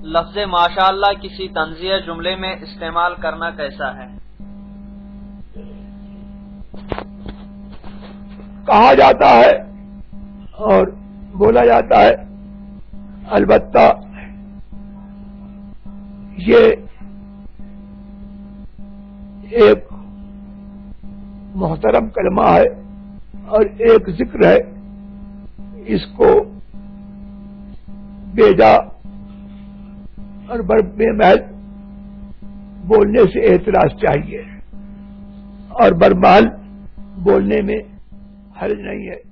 लफ्ज़ माशाअल्लाह किसी तंज़िया जुमले में इस्तेमाल करना कैसा है? कहा जाता है और बोला जाता है, अलबत्ता ये एक मोहतरम कलमा है और एक जिक्र है। इसको बेजा और बेमहल बोलने से एतराज चाहिए और बरमाल बोलने में हर्ज नहीं है।